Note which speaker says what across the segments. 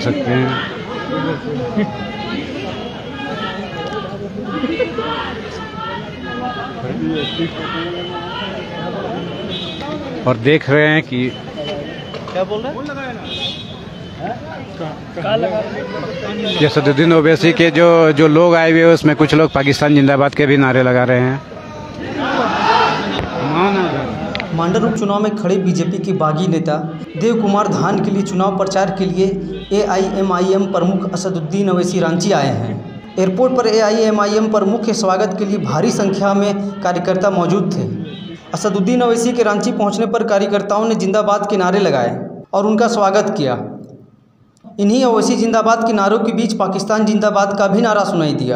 Speaker 1: देख सकते हैं। और देख रहे हैं कि
Speaker 2: क्या बोल रहे हैं?
Speaker 1: ये असदुद्दीन ओवैसी के जो लोग आए हुए हैं उसमें कुछ लोग पाकिस्तान जिंदाबाद के भी नारे लगा रहे हैं।
Speaker 3: मांडर उपचुनाव में खड़े बीजेपी के बागी नेता देव कुमार धान के लिए चुनाव प्रचार के लिए AIMIM प्रमुख असदुद्दीन ओवैसी रांची आए हैं। एयरपोर्ट पर AIMIM प्रमुख के स्वागत के लिए भारी संख्या में कार्यकर्ता मौजूद थे। असदुद्दीन ओवैसी के रांची पहुंचने पर कार्यकर्ताओं ने जिंदाबाद के नारे लगाए और उनका स्वागत किया। इन्हीं ओवैसी जिंदाबाद के नारों के बीच पाकिस्तान जिंदाबाद का भी नारा सुनाई दिया।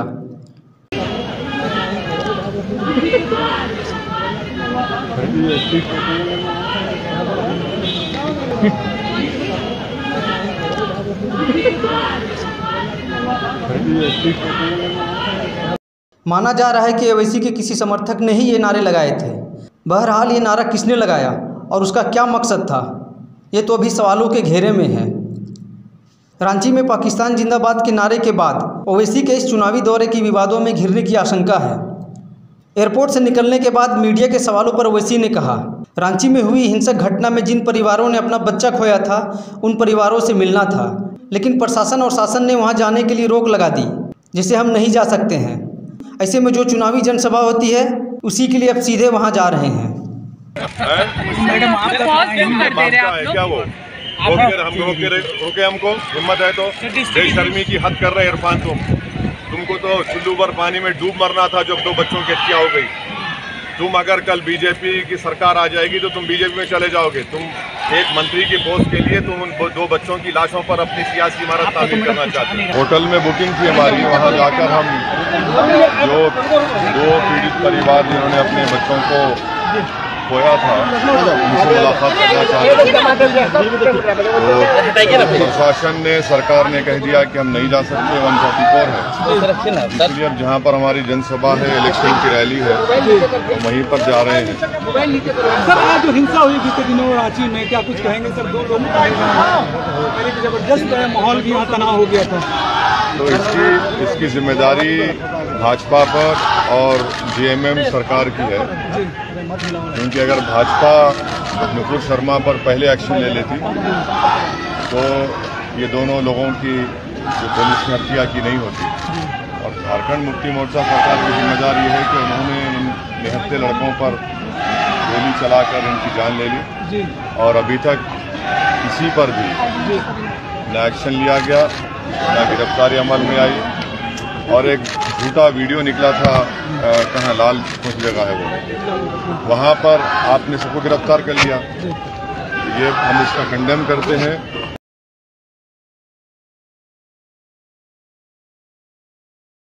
Speaker 3: माना जा रहा है कि ओवैसी के किसी समर्थक ने ही ये नारे लगाए थे। बहरहाल ये नारा किसने लगाया और उसका क्या मकसद था, ये तो अभी सवालों के घेरे में है। रांची में पाकिस्तान जिंदाबाद के नारे के बाद ओवैसी के इस चुनावी दौरे की विवादों में घिरने की आशंका है। एयरपोर्ट से निकलने के बाद मीडिया के सवालों पर ओवैसी ने कहा, रांची में हुई हिंसक घटना में जिन परिवारों ने अपना बच्चा खोया था उन परिवारों से मिलना था, लेकिन प्रशासन और शासन ने वहां जाने के लिए रोक लगा दी, जिससे हम नहीं जा सकते हैं। ऐसे में जो चुनावी जनसभा होती है उसी के लिए अब सीधे वहां जा रहे हैं।
Speaker 4: हमको हिम्मत है तो बेशर्मी की हद कर रहे इरफान। तुमको तो चुल्लू भर पानी में डूब मरना था जब 2 बच्चों की हत्या हो गई। तुम अगर कल बीजेपी की सरकार आ जाएगी तो तुम बीजेपी में चले जाओगे। तुम एक मंत्री की पोस्ट के लिए तुम उन 2 बच्चों की लाशों पर अपनी सियासी इमारत तामीर करना चाहते हो। होटल में बुकिंग थी हमारी, वहां जाकर हम जो 2 पीड़ित परिवार जिन्होंने अपने बच्चों को खोया था उनसे मुलाकात करना चाहते थे। प्रशासन ने, सरकार ने कह दिया कि हम नहीं जा सकते, 144 है। इसलिए अब जहाँ पर हमारी जनसभा है, इलेक्शन की रैली है, तो वहीं पर जा रहे हैं।
Speaker 5: सर, आज जो हिंसा हुई बीते दिनों रांची में, क्या कुछ कहेंगे सर? 2 लोग जबरदस्त माहौल भी यहाँ तनाव हो गया था,
Speaker 4: तो इसकी जिम्मेदारी भाजपा पर और JMM सरकार की है, क्योंकि अगर भाजपा नुपुर शर्मा पर पहले एक्शन ले लेती तो ये दोनों लोगों की जो पुलिस ने हत्या की नहीं होती। और झारखंड मुक्ति मोर्चा सरकार की जिम्मेदारी है कि उन्होंने इन निहत्थे लड़कों पर गोली चलाकर इनकी जान ले ली और अभी तक किसी पर भी न एक्शन लिया गया, न गिरफ्तारी अमल में आई। और एक झूठा वीडियो निकला था, कहाँ लाल कुछ जगह है वो, वहाँ पर आपने सबको गिरफ्तार कर लिया। ये हम इसका कंडेम करते हैं